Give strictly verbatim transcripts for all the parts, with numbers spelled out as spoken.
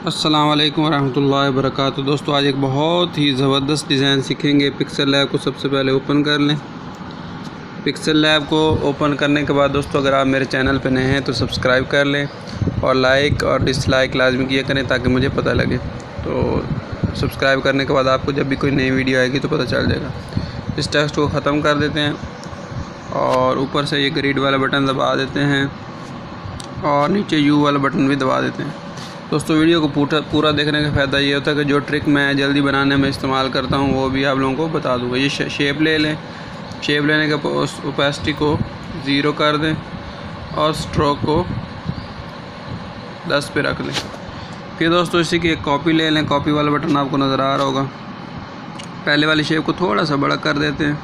अस्सलाम वालेकुम रहमतुल्लाहि वबरकातुहू। दोस्तों आज एक बहुत ही ज़बरदस्त डिज़ाइन सीखेंगे। पिक्सल लैब को सबसे पहले ओपन कर लें। पिक्सल लैब को ओपन करने के बाद दोस्तों अगर आप मेरे चैनल पर नए हैं तो सब्सक्राइब कर लें और लाइक और डिसलाइक लाजमी किया करें ताकि मुझे पता लगे। तो सब्सक्राइब करने के बाद आपको जब भी कोई नई वीडियो आएगी तो पता चल जाएगा। इस टेक्स्ट को ख़त्म कर देते हैं और ऊपर से ये ग्रिड वाला बटन दबा देते हैं और नीचे यू वाला बटन भी दबा देते हैं। दोस्तों वीडियो को पूरा पूरा देखने का फ़ायदा ये होता है कि जो ट्रिक मैं जल्दी बनाने में इस्तेमाल करता हूँ वो भी आप लोगों को बता दूँगा। ये शेप ले लें। शेप लेने के ओपेसिटी को ज़ीरो कर दें और स्ट्रोक को दस पे रख लें। फिर दोस्तों इसी की एक कॉपी ले लें। कॉपी वाला बटन आपको नज़र आ रहा होगा। पहले वाली शेप को थोड़ा सा बड़ा कर देते हैं।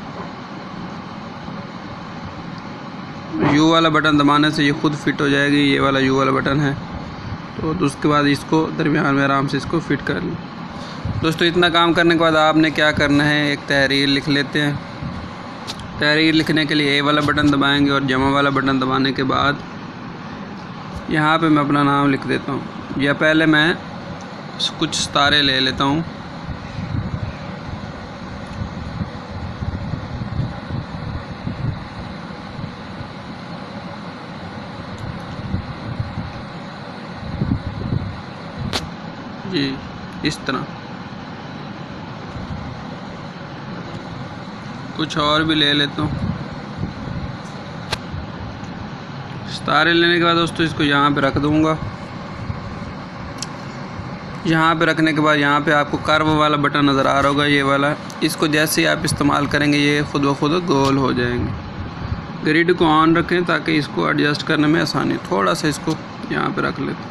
यू वाला बटन दबाने से ये खुद फिट हो जाएगी। ये वाला यू वाला बटन है तो उसके बाद इसको दरमियान में आराम से इसको फिट कर लें। दोस्तों इतना काम करने के बाद आपने क्या करना है, एक तहरीर लिख लेते हैं। तहरीर लिखने के लिए ए वाला बटन दबाएंगे और जमा वाला बटन दबाने के बाद यहाँ पे मैं अपना नाम लिख देता हूँ। या पहले मैं कुछ सितारे ले लेता हूँ। जी इस तरह कुछ और भी ले लेता हूँ। सितारे लेने के बाद दोस्तों इसको यहाँ पे रख दूँगा। यहाँ पे रखने के बाद यहाँ पे आपको कर्व वाला बटन नज़र आ रहा होगा, ये वाला। इसको जैसे ही आप इस्तेमाल करेंगे ये खुद ब खुद गोल हो जाएंगे। ग्रिड को ऑन रखें ताकि इसको एडजस्ट करने में आसानी। थोड़ा सा इसको यहाँ पे रख लेते हैं।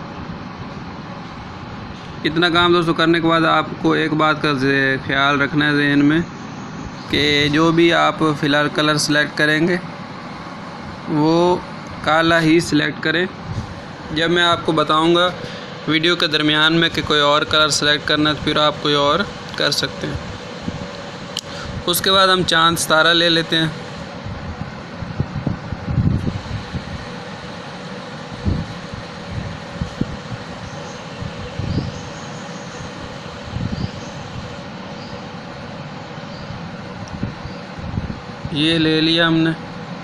इतना काम दोस्तों करने के बाद आपको एक बात का ख्याल रखना है ज़हन में कि जो भी आप फ़िलहाल कलर सेलेक्ट करेंगे वो काला ही सिलेक्ट करें। जब मैं आपको बताऊंगा वीडियो के दरमियान में कि कोई और कलर सेलेक्ट करना है तो फिर आप कोई और कर सकते हैं। उसके बाद हम चांद सितारा ले लेते हैं। ये ले लिया हमने।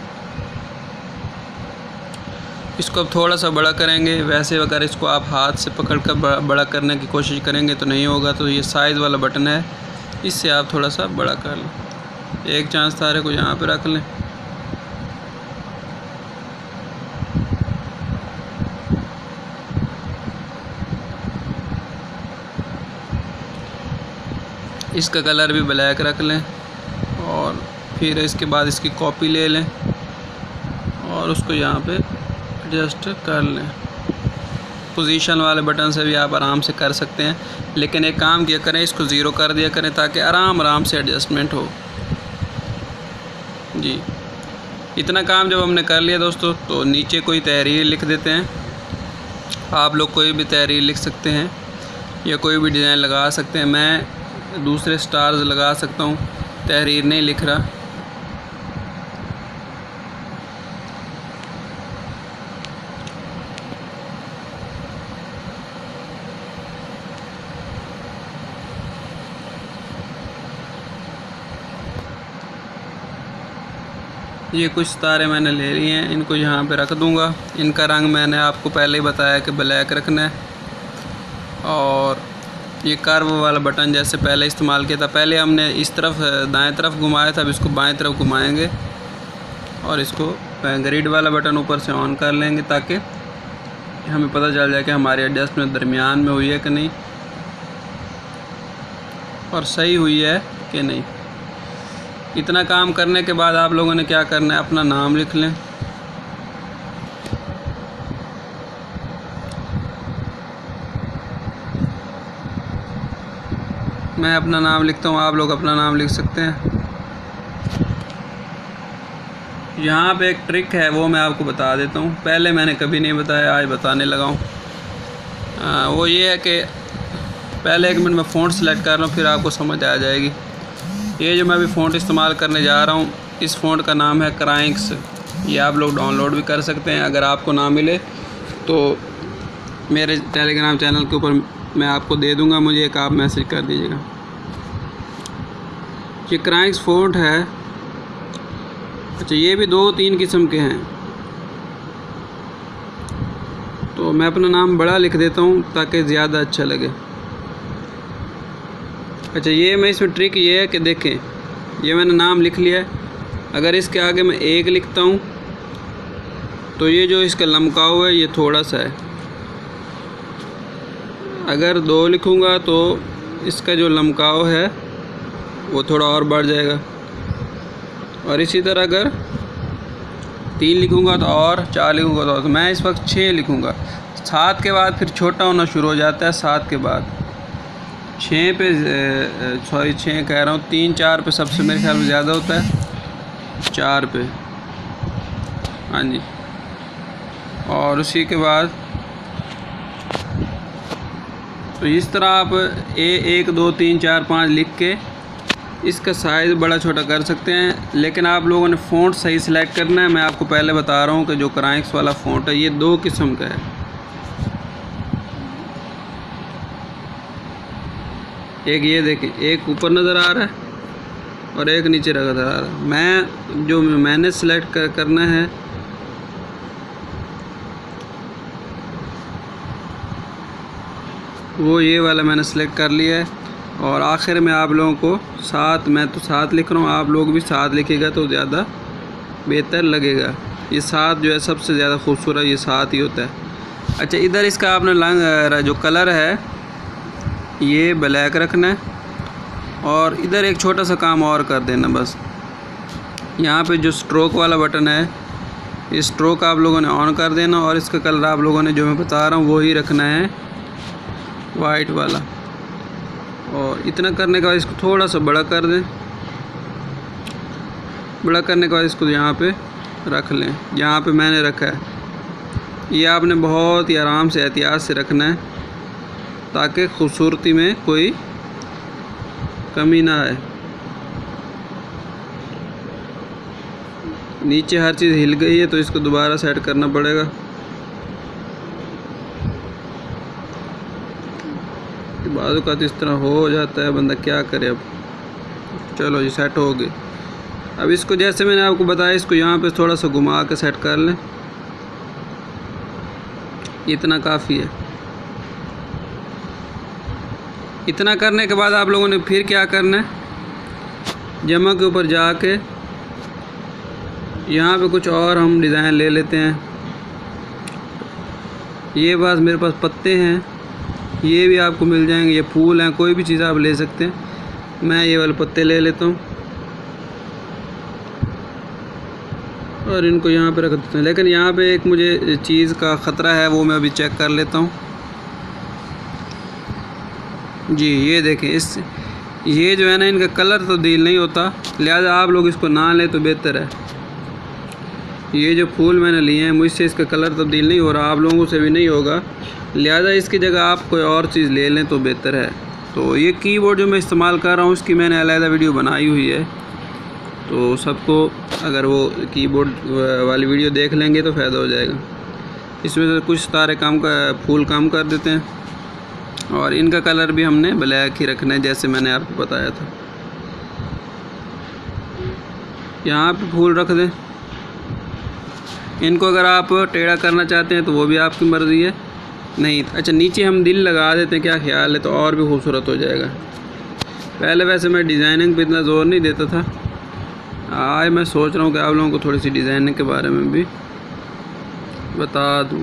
इसको अब थोड़ा सा बड़ा करेंगे। वैसे अगर इसको आप हाथ से पकड़ कर बड़ा करने की कोशिश करेंगे तो नहीं होगा। तो ये साइज़ वाला बटन है, इससे आप थोड़ा सा बड़ा कर लें। एक चांद सितारे को यहाँ पे रख लें। इसका कलर भी ब्लैक रख लें और फिर इसके बाद इसकी कॉपी ले लें और उसको यहाँ पे एडजस्ट कर लें। पोजीशन वाले बटन से भी आप आराम से कर सकते हैं, लेकिन एक काम किया करें, इसको ज़ीरो कर दिया करें ताकि आराम आराम से एडजस्टमेंट हो। जी इतना काम जब हमने कर लिया दोस्तों तो नीचे कोई तहरीर लिख देते हैं। आप लोग कोई भी तहरीर लिख सकते हैं या कोई भी डिज़ाइन लगा सकते हैं। मैं दूसरे स्टार्स लगा सकता हूँ, तहरीर नहीं लिख रहा। ये कुछ सितारे मैंने ले लिए हैं, इनको यहाँ पे रख दूँगा। इनका रंग मैंने आपको पहले ही बताया कि ब्लैक रखना है। और ये कर्व वाला बटन जैसे पहले इस्तेमाल किया था, पहले हमने इस तरफ दाएं तरफ घुमाया था, अब इसको बाएं तरफ घुमाएंगे और इसको ग्रिड वाला बटन ऊपर से ऑन कर लेंगे ताकि हमें पता चल जाए कि हमारी एडजस्टमेंट दरमियान में हुई है कि नहीं और सही हुई है कि नहीं। इतना काम करने के बाद आप लोगों ने क्या करना है, अपना नाम लिख लें। मैं अपना नाम लिखता हूँ, आप लोग अपना नाम लिख सकते हैं। यहाँ पे एक ट्रिक है वो मैं आपको बता देता हूँ। पहले मैंने कभी नहीं बताया, आज बताने लगा हूँ। वो ये है कि पहले एक मिनट में फ़ॉन्ट सेलेक्ट कर रहा हूँ, फिर आपको समझ आ जाएगी। ये जो मैं अभी फ़ॉन्ट इस्तेमाल करने जा रहा हूँ, इस फ़ॉन्ट का नाम है क्राइंक्स। ये आप लोग डाउनलोड भी कर सकते हैं। अगर आपको ना मिले तो मेरे टेलीग्राम चैनल के ऊपर मैं आपको दे दूंगा, मुझे एक आप मैसेज कर दीजिएगा। ये क्राइंक्स फ़ॉन्ट है। अच्छा, ये भी दो तीन किस्म के हैं, तो मैं अपना नाम बड़ा लिख देता हूँ ताकि ज़्यादा अच्छा लगे। अच्छा, ये मैं इसमें ट्रिक ये है कि देखें, ये मैंने नाम लिख लिया है। अगर इसके आगे मैं एक लिखता हूँ तो ये जो इसका लमकाव है ये थोड़ा सा है। अगर दो लिखूँगा तो इसका जो लमकाव है वो थोड़ा और बढ़ जाएगा, और इसी तरह अगर तीन लिखूँगा तो और, चार लिखूँगा तो, तो मैं इस वक्त छः लिखूँगा। सात के बाद फिर छोटा होना शुरू हो जाता है। सात के बाद छः पे, सॉरी छः कह रहा हूँ, तीन चार पे सबसे मेरे ख्याल में ज़्यादा होता है, चार पे, हाँ जी। और उसी के बाद तो इस तरह आप ए एक दो तीन चार पाँच लिख के इसका साइज़ बड़ा छोटा कर सकते हैं। लेकिन आप लोगों ने फ़ॉन्ट सही सिलेक्ट करना है। मैं आपको पहले बता रहा हूँ कि जो क्राइंक्स वाला फ़ॉन्ट है ये दो किस्म का है। एक ये देखें, एक ऊपर नज़र आ रहा है और एक नीचे नज़र आ रहा है। मैं जो मैंने सिलेक्ट कर, करना है वो ये वाला मैंने सेलेक्ट कर लिया है। और आखिर में आप लोगों को सात, मैं तो सात लिख रहा हूँ, आप लोग भी सात लिखिएगा तो ज़्यादा बेहतर लगेगा। ये सात जो है सबसे ज़्यादा खूबसूरत ये सात ही होता है। अच्छा, इधर इसका आपने रंग जो कलर है ये ब्लैक रखना है, और इधर एक छोटा सा काम और कर देना बस। यहाँ पे जो स्ट्रोक वाला बटन है, ये स्ट्रोक आप लोगों ने ऑन कर देना, और इसका कलर आप लोगों ने जो मैं बता रहा हूँ वही रखना है, वाइट वाला। और इतना करने के बाद इसको थोड़ा सा बड़ा कर दें। बड़ा करने के बाद इसको यहाँ पे रख लें, यहाँ पे मैंने रखा है। ये आपने बहुत ही आराम से एहतियात से रखना है ताकि खूबसूरती में कोई कमी ना आए। नीचे हर चीज़ हिल गई है तो इसको दोबारा सेट करना पड़ेगा। बाजू का तो इस तरह हो जाता है, बंदा क्या करे अब। चलो जी, सेट हो गई। अब इसको जैसे मैंने आपको बताया, इसको यहाँ पे थोड़ा सा घुमा के सेट कर लें, इतना काफ़ी है। इतना करने के बाद आप लोगों ने फिर क्या करना है, जमा के ऊपर जाके यहाँ पे कुछ और हम डिज़ाइन ले लेते हैं। ये बस मेरे पास पत्ते हैं, ये भी आपको मिल जाएंगे, ये फूल हैं, कोई भी चीज़ आप ले सकते हैं। मैं ये वाले पत्ते ले लेता हूँ और इनको यहाँ पे रख देते हैं। लेकिन यहाँ पे एक मुझे चीज़ का ख़तरा है, वो मैं अभी चेक कर लेता हूँ जी। ये देखें, इस ये जो है ना, इनका कलर तब्दील नहीं होता, लिहाजा आप लोग इसको ना लें तो बेहतर है। ये जो फूल मैंने लिए हैं, मुझसे इसका कलर तब्दील नहीं हो रहा, आप लोगों से भी नहीं होगा, लिहाजा इसकी जगह आप कोई और चीज़ ले लें तो बेहतर है। तो ये कीबोर्ड जो मैं इस्तेमाल कर रहा हूँ उसकी मैंने अलहदा वीडियो बनाई हुई है, तो सबको अगर वो कीबोर्ड वाली वीडियो देख लेंगे तो फ़ायदा हो जाएगा। इसमें से कुछ तारे काम का फूल काम कर देते हैं, और इनका कलर भी हमने ब्लैक ही रखना है जैसे मैंने आपको बताया था। यहाँ पे फूल रख दें। इनको अगर आप टेढ़ा करना चाहते हैं तो वो भी आपकी मर्ज़ी है। नहीं, अच्छा, नीचे हम दिल लगा देते हैं, क्या ख्याल है, तो और भी खूबसूरत हो जाएगा। पहले वैसे मैं डिज़ाइनिंग पे इतना ज़ोर नहीं देता था, आज मैं सोच रहा हूँ कि आप लोगों को थोड़ी सी डिज़ाइनिंग के बारे में भी बता दूँ।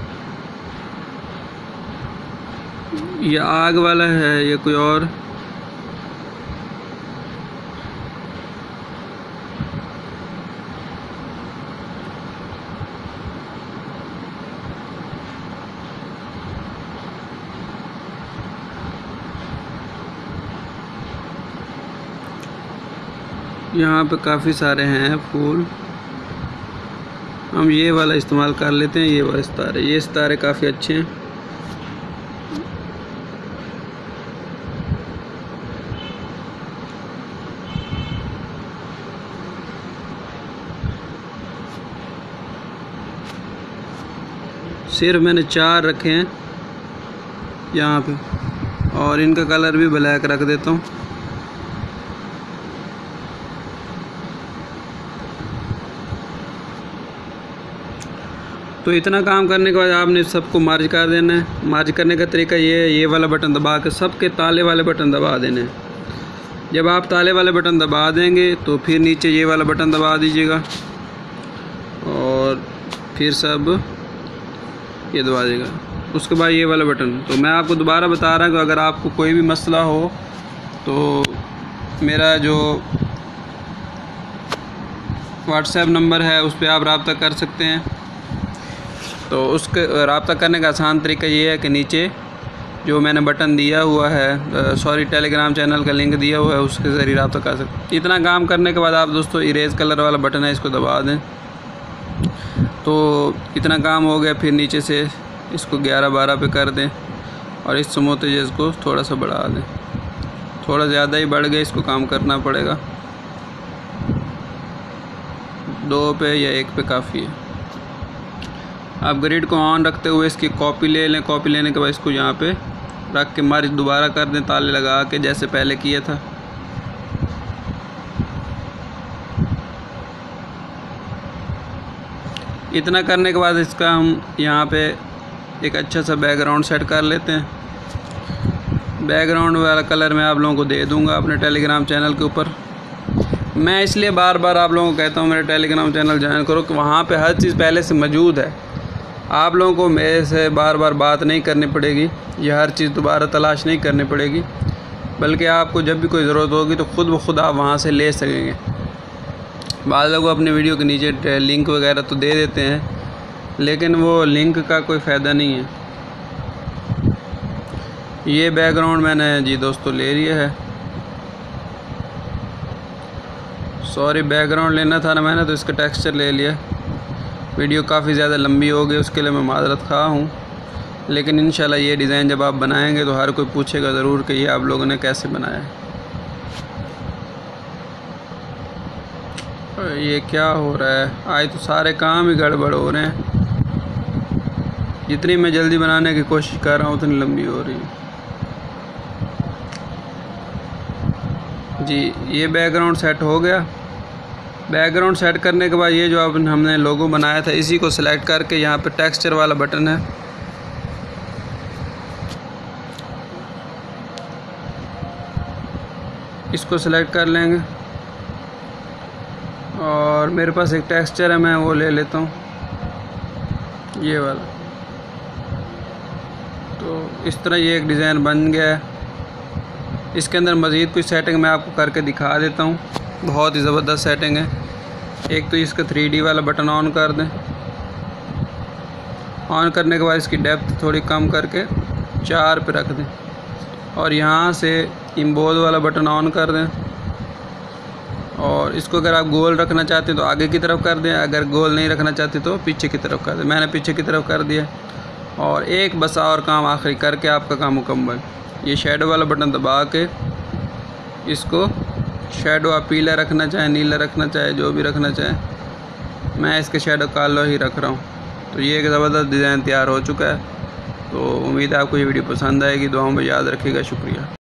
ये आग वाला है, ये कोई और, यहाँ पे काफ़ी सारे हैं फूल। हम ये वाला इस्तेमाल कर लेते हैं, ये वाले सितारे, ये सितारे काफ़ी अच्छे हैं। सिर्फ मैंने चार रखे हैं यहाँ पे। और इनका कलर भी ब्लैक रख देता हूँ। तो इतना काम करने के बाद आपने सबको मर्ज कर देना है। मर्ज करने का तरीका ये है, ये वाला बटन दबा के सबके ताले वाले बटन दबा देने हैं। जब आप ताले वाले बटन दबा देंगे तो फिर नीचे ये वाला बटन दबा दीजिएगा और फिर सब ये दबा देगा। उसके बाद ये वाला बटन। तो मैं आपको दोबारा बता रहा हूँ कि अगर आपको कोई भी मसला हो तो मेरा जो व्हाट्सएप नंबर है उस पर आप रब्ता कर सकते हैं। तो उसके रब्ता करने का आसान तरीका ये है कि नीचे जो मैंने बटन दिया हुआ है, सॉरी टेलीग्राम चैनल का लिंक दिया हुआ है, उसके ज़रिए रब्ता कर सकते हैं। इतना काम करने के बाद आप दोस्तों इरेज कलर वाला बटन है, इसको दबा दें। तो इतना काम हो गया। फिर नीचे से इसको ग्यारह बारह पे कर दें और इस स्मूथ एजेस को थोड़ा सा बढ़ा दें। थोड़ा ज़्यादा ही बढ़ गया, इसको काम करना पड़ेगा। दो पे या एक पे काफ़ी है। आप ग्रिड को ऑन रखते हुए इसकी कॉपी ले लें। कॉपी लेने के बाद इसको यहाँ पे रख के मर्ज दोबारा कर दें, ताले लगा के, जैसे पहले किया था। इतना करने के बाद इसका हम यहाँ पे एक अच्छा सा बैकग्राउंड सेट कर लेते हैं। बैकग्राउंड वाला कलर मैं आप लोगों को दे दूँगा अपने टेलीग्राम चैनल के ऊपर। मैं इसलिए बार बार आप लोगों को कहता हूँ मेरे टेलीग्राम चैनल ज्वाइन करो कि वहाँ पे हर चीज़ पहले से मौजूद है। आप लोगों को मेरे से बार बार बात नहीं करनी पड़ेगी, यह हर चीज़ दोबारा तलाश नहीं करनी पड़ेगी, बल्कि आपको जब भी कोई ज़रूरत होगी तो ख़ुद ब खुद आप वहाँ से ले सकेंगे। बाद लोग अपने वीडियो के नीचे लिंक वगैरह तो दे देते हैं, लेकिन वो लिंक का कोई फ़ायदा नहीं है। ये बैकग्राउंड मैंने जी दोस्तों ले लिया है। सॉरी, बैकग्राउंड लेना था ना मैंने, तो इसका टेक्सचर ले लिया। वीडियो काफ़ी ज़्यादा लंबी हो गई, उसके लिए मैं माज़रत खा हूँ। लेकिन इंशाल्लाह ये डिज़ाइन जब आप बनाएंगे तो हर कोई पूछेगा ज़रूर कि ये आप लोगों ने कैसे बनाया है। ये क्या हो रहा है? आज तो सारे काम ही गड़बड़ हो रहे हैं। जितनी मैं जल्दी बनाने की कोशिश कर रहा हूँ उतनी लंबी हो रही है जी। ये बैकग्राउंड सेट हो गया। बैकग्राउंड सेट करने के बाद ये जो अब हमने लोगो बनाया था, इसी को सिलेक्ट करके यहाँ पे टेक्सचर वाला बटन है, इसको सिलेक्ट कर लेंगे। और मेरे पास एक टेक्सचर है, मैं वो ले लेता हूँ, ये वाला। तो इस तरह ये एक डिज़ाइन बन गया है। इसके अंदर मज़ीद कुछ सेटिंग मैं आपको करके दिखा देता हूँ। बहुत ही ज़बरदस्त सेटिंग है। एक तो इसका थ्री डी वाला बटन ऑन कर दें। ऑन करने के बाद इसकी डेप्थ थोड़ी कम करके चार पे रख दें और यहाँ से इम्बोज वाला बटन ऑन कर दें। और इसको अगर आप गोल रखना चाहते हैं तो आगे की तरफ कर दें, अगर गोल नहीं रखना चाहते तो पीछे की तरफ कर दें। मैंने पीछे की तरफ कर दिया। और एक बस और काम आखिरी करके आपका काम मुकम्मल। ये शेडो वाला बटन दबा के इसको शेडो आप पीला रखना चाहें, नीला रखना चाहे, जो भी रखना चाहें। मैं इसके शेडो काला ही रख रहा हूँ। तो ये एक ज़बरदस्त डिज़ाइन तैयार हो चुका है। तो उम्मीद है आपको ये वीडियो पसंद आएगी। दुआओं में याद रखिएगा। शुक्रिया।